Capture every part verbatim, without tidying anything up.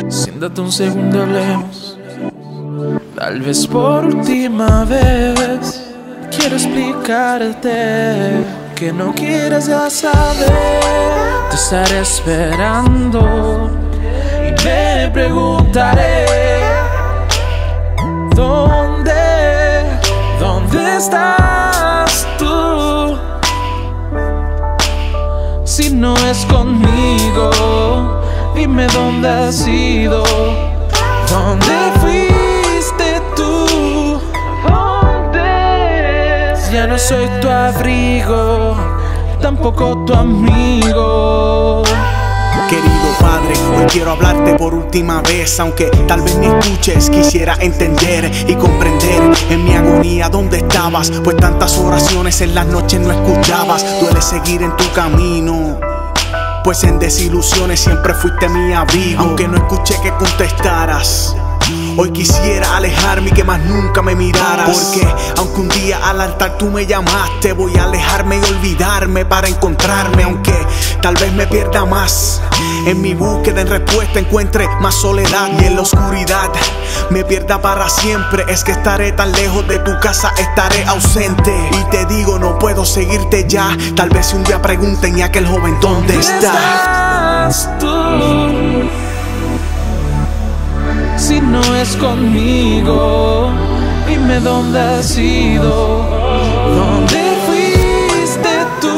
Siéntate un segundo, hablemos. Tal vez por última vez quiero explicarte que no quieres ya saber. Te estaré esperando y me preguntaré ¿Dónde, dónde estás tú? Si no es conmigo, dime dónde has ido. ¿Dónde fuiste tú? ¿Dónde? Ya no soy tu abrigo, tampoco tu amigo. Querido padre, hoy quiero hablarte por última vez. Aunque tal vez me escuches, quisiera entender y comprender en mi agonía dónde estabas, pues tantas oraciones en las noches no escuchabas. Duele seguir en tu camino, pues en desilusiones siempre fuiste mi abrigo. Aunque no escuché que contestaras, hoy quisiera alejarme y que más nunca me miraras. Porque aunque un día al altar tú me llamaste, voy a alejarme y olvidarme para encontrarme. Aunque tal vez me pierda más, en mi búsqueda en respuesta encuentre más soledad. Y en la oscuridad me pierda para siempre. Es que estaré tan lejos de tu casa, estaré ausente. Y te digo, no puedo seguirte ya. Tal vez si un día pregunten, ¿y aquel joven dónde, ¿Dónde está? estás tú? Si no es conmigo, dime dónde has ido. ¿Dónde fuiste tú?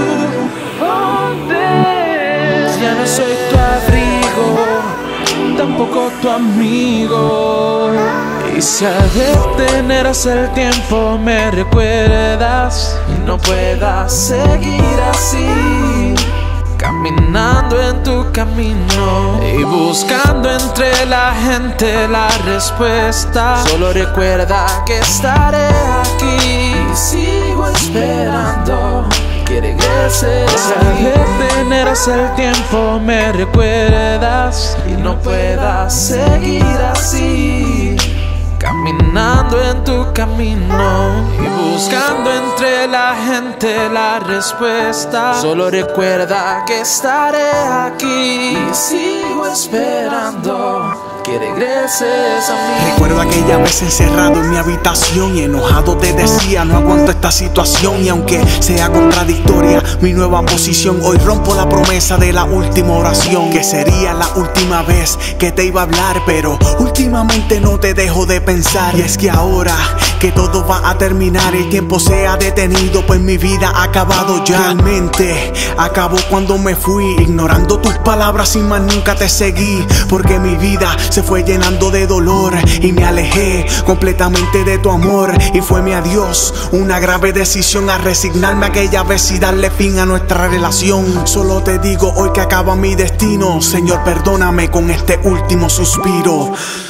¿Dónde? Ya no soy tu abrigo, tampoco tu amigo. Y si al detenerás el tiempo me recuerdas y no puedas seguir así, caminando en tu camino y buscando entre la gente la respuesta. Solo recuerda que estaré aquí y sigo esperando que regreses. Si al detenerás el tiempo me recuerdas y no puedas seguir así, caminando en tu camino y buscando entre la gente la respuesta. Solo recuerda que estaré aquí y sigo esperando que regreses a mí. Recuerdo aquella vez encerrado en mi habitación y enojado te decía, no aguanto esta situación. Y aunque sea contradictoria mi nueva posición, hoy rompo la promesa de la última oración, que sería la última vez que te iba a hablar. Pero últimamente no te dejo de pensar, y es que ahora que todo va a terminar, el tiempo se ha detenido, pues mi vida ha acabado ya. Realmente acabó cuando me fui, ignorando tus palabras y más nunca te seguí. Porque mi vida se fue llenando de dolor y me alejé completamente de tu amor. Y fue mi adiós una grave decisión al resignarme aquella vez y darle fin a nuestra relación. Solo te digo hoy que acaba mi destino, Señor, perdóname con este último suspiro.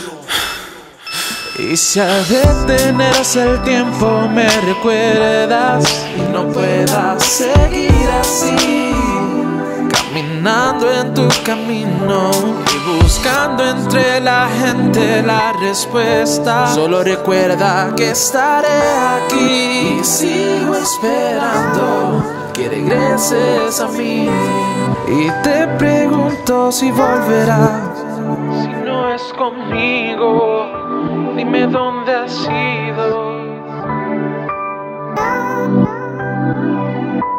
Y si al detenerás el tiempo me recuerdas y no puedas seguir así, caminando en tu camino y buscando entre la gente la respuesta. Solo recuerda que estaré aquí y sigo esperando que regreses a mí. Y te pregunto si volverás. Si no es conmigo, dime dónde has ido.